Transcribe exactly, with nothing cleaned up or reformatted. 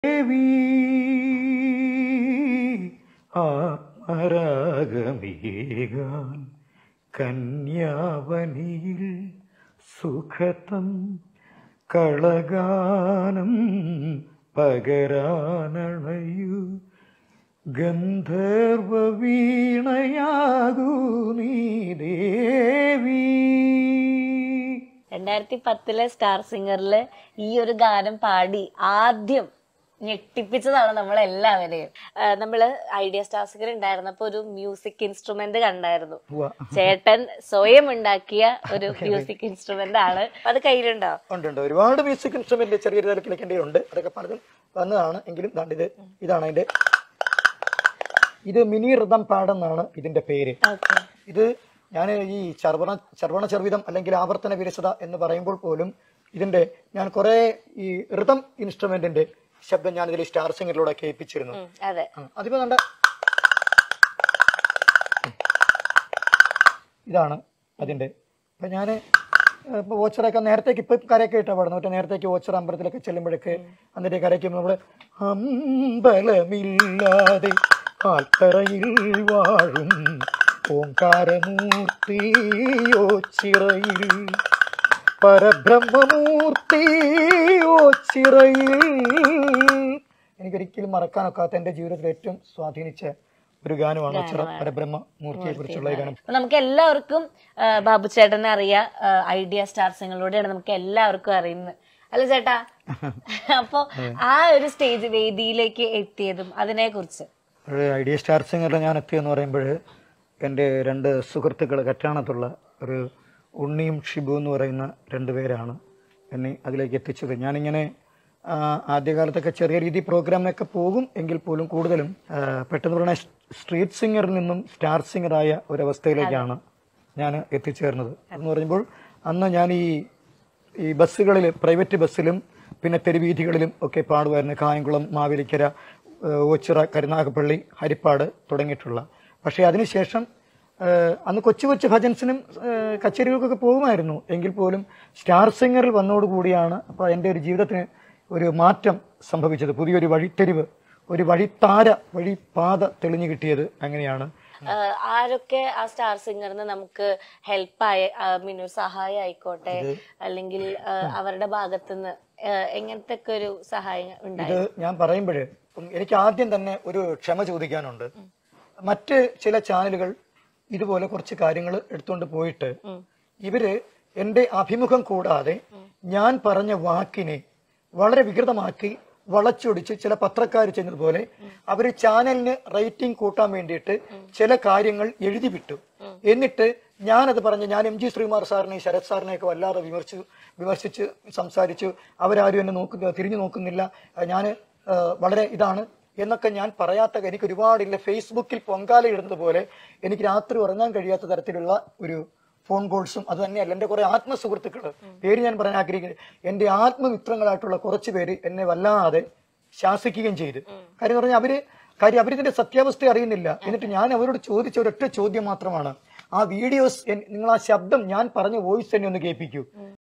ദേവി ആത്മരാഗമേകാൻ കന്യാവനിയിൽ സുഖതം കളഗാനം പകരാനണയു ഗന്ധർവ വീണയാകൂ നീ ദേവി. രണ്ടായിരത്തി പത്തിലെ സ്റ്റാർ സിംഗറില് ഈ ഒരു ഗാനം പാടി ആദ്യം ഞെട്ടിപ്പിച്ചതാണ് നമ്മളെല്ലാവരെയും. നമ്മള് ഐഡിയ സ്റ്റാർ സിംഗർ ഉണ്ടായിരുന്നപ്പോ ഒരു മ്യൂസിക് ഇൻസ്ട്രുമെന്റ് കണ്ടായിരുന്നു. ചേട്ടൻ സ്വയം ഉണ്ടാക്കിയ ഒരു മ്യൂസിക് ഇൻസ്ട്രുമെന്റ് ആണ്. അത് കയ്യിലുണ്ടോ? ഉണ്ട്. ഒരുപാട് മ്യൂസിക് ഇൻസ്ട്രുമെന്റ് ചെറിയ തലത്തിലേക്ക് എന്റെ ഉണ്ട്. അതൊക്കെ പലതും വന്നതാണ്. എങ്കിലും ഇത് ഇതാണ് അതിന്റെ ഇത് മിനി ഋതം പാടെന്നാണ് ഇതിന്റെ പേര്. ഇത് ഞാൻ ഈ ചർവണ ചർവണ ചർവിതം അല്ലെങ്കിൽ ആവർത്തന വിരസത എന്ന് പറയുമ്പോൾ പോലും ഇതിന്റെ ഞാൻ കുറെ ഈ ഋതം ഇൻസ്ട്രുമെന്റിന്റെ ശബ്ദം ഞാൻ ഇതിൽ സ്റ്റാർ സിംഗറിലൂടെ കേൾപ്പിച്ചിരുന്നു. അതിപ്പോ കണ്ട ഇതാണ് അതിന്റെ. ഇപ്പൊ ഞാന് ഇപ്പൊ ഓച്ചറൊക്കെ നേരത്തേക്ക് ഇപ്പൊ കരയൊക്കെ ഇട്ടാ പാടുന്നു. മറ്റേ നേരത്തേക്ക് ഓച്ചറ അമ്പലത്തിലൊക്കെ ചെല്ലുമ്പോഴൊക്കെ എന്നിട്ട് കരയ്ക്കുമ്പോൾ നമ്മള് അമ്പലമില്ലാതെ ആൽത്തറയിൽ വാഴും ഓംകാരമൂർത്തിയോ ചിറയിൽ പരബ്രഹ്മമൂർത്തിയോ ചിറയിൽ. എനിക്കൊരിക്കലും മറക്കാനൊക്കാത്ത എന്റെ ജീവിതത്തിൽ ഏറ്റവും സ്വാധീനിച്ച ഒരു ഗാനമാണ് പരബ്രഹ്മ മൂർത്തിയെ കുറിച്ചുള്ള ഗാനം. നമുക്ക് എല്ലാവർക്കും ബാബു ചേട്ടനെ അറിയാം. ഐഡിയ സ്റ്റാർ സിംഗറിലൂടെയാണ് നമുക്ക് എല്ലാവർക്കും അറിയുന്നത്, അല്ല ചേട്ടാ? അപ്പൊ ആ ഒരു സ്റ്റേജ് വേദിയിലേക്ക് എത്തിയതും അതിനെ കുറിച്ച്. ഐഡിയ സ്റ്റാർ സിംഗറിൽ ഞാൻ എത്തിയെന്ന് പറയുമ്പോൾ എൻ്റെ രണ്ട് സുഹൃത്തുക്കൾ കറ്റാണത്തുള്ള ഒരു ഉണ്ണിയും ഷിബു എന്ന് പറയുന്ന രണ്ടുപേരാണ് എന്നെ അതിലേക്ക് എത്തിച്ചത്. ഞാനിങ്ങനെ ആദ്യകാലത്തൊക്കെ ചെറിയ രീതിയിൽ പ്രോഗ്രാമിനൊക്കെ പോകും എങ്കിൽ പോലും കൂടുതലും പെട്ടെന്ന് പറഞ്ഞ സ്ട്രീറ്റ് സിംഗറിൽ നിന്നും സ്റ്റാർ സിംഗറായ ഒരവസ്ഥയിലേക്കാണ് ഞാൻ എത്തിച്ചേർന്നത്. എന്ന് പറയുമ്പോൾ അന്ന് ഞാൻ ഈ ഈ ബസ്സുകളിൽ പ്രൈവറ്റ് ബസ്സിലും പിന്നെ തെരുവീഥികളിലും ഒക്കെ പാടുമായിരുന്നു. കായംകുളം, മാവേലിക്കര, ഓച്ചിറ, കരുനാഗപ്പള്ളി, ഹരിപ്പാട് തുടങ്ങിയിട്ടുള്ള. പക്ഷേ അതിനുശേഷം അന്ന് കൊച്ചു കൊച്ചു ഭജൻസിനും കച്ചേരികൾക്കൊക്കെ പോകുമായിരുന്നു. എങ്കിൽ പോലും സ്റ്റാർ സിംഗറിൽ വന്നതോടുകൂടിയാണ് അപ്പോൾ എൻ്റെ ഒരു ജീവിതത്തിന് ഒരു മാറ്റം സംഭവിച്ചത്. പുതിയൊരു വഴിത്തെരിവ്, ഒരു വഴിത്താര, വഴിപാത തെളിഞ്ഞു കിട്ടിയത് അങ്ങനെയാണ്. ആരൊക്കെ ആ സ്റ്റാർ സിംഗറിന് നമുക്ക് ഹെൽപ്പായ മീൻ സഹായം ആയിക്കോട്ടെ അല്ലെങ്കിൽ അവരുടെ ഭാഗത്തുനിന്ന് എങ്ങനത്തെ ഒരു സഹായം ഉണ്ടായി? ഇത് ഞാൻ പറയുമ്പോഴേ എനിക്ക് ആദ്യം തന്നെ ഒരു ക്ഷമ ചോദിക്കാനുണ്ട്. മറ്റ് ചില ചാനലുകൾ ഇതുപോലെ കുറച്ച് കാര്യങ്ങൾ എടുത്തുകൊണ്ട് പോയിട്ട് ഇവര് എന്റെ അഭിമുഖം കൂടാതെ ഞാൻ പറഞ്ഞ വാക്കിനെ വളരെ വികൃതമാക്കി വളച്ചൊടിച്ച് ചില പത്രക്കാർ ചെയ്യുന്നതുപോലെ അവര് ചാനലിന് റേറ്റിംഗ് കൂട്ടാൻ വേണ്ടിയിട്ട് ചില കാര്യങ്ങൾ എഴുതി വിട്ടു. എന്നിട്ട് ഞാനത് പറഞ്ഞ് ഞാൻ എം ജി ശ്രീകുമാർ സാറിനെ, ശരത് സാറിനെ ഒക്കെ വല്ലാതെ വിമർശിച്ചു വിമർശിച്ച് സംസാരിച്ചു. അവരാരും എന്നെ നോക്കുന്ന തിരിഞ്ഞു നോക്കുന്നില്ല, ഞാൻ വളരെ ഇതാണ് എന്നൊക്കെ ഞാൻ പറയാത്ത എനിക്ക് ഒരുപാടില്ല. ഫേസ്ബുക്കിൽ പൊങ്കാല ഇടുന്നത് പോലെ എനിക്ക് രാത്രി ഉറങ്ങാൻ കഴിയാത്ത തരത്തിലുള്ള ഒരു ഫോൺ കോൾസും അത് തന്നെയല്ല. എൻ്റെ കുറെ ആത്മസുഹൃത്തുക്കൾ, പേര് ഞാൻ പറയാൻ ആഗ്രഹിക്കുന്നത്, എൻ്റെ ആത്മമിത്രങ്ങളായിട്ടുള്ള കുറച്ച് പേര് എന്നെ വല്ലാതെ ശാസിക്കുകയും ചെയ്തു. കാര്യം എന്ന് പറഞ്ഞാൽ അവര് കാര്യം അവരിതിന്റെ സത്യാവസ്ഥ അറിയുന്നില്ല. എന്നിട്ട് ഞാൻ അവരോട് ചോദിച്ച ഒരൊറ്റ ചോദ്യം മാത്രമാണ്, ആ വീഡിയോസ് നിങ്ങൾ ആ ശബ്ദം ഞാൻ പറഞ്ഞ വോയിസ് തന്നെ ഒന്ന് കേൾപ്പിക്കൂ.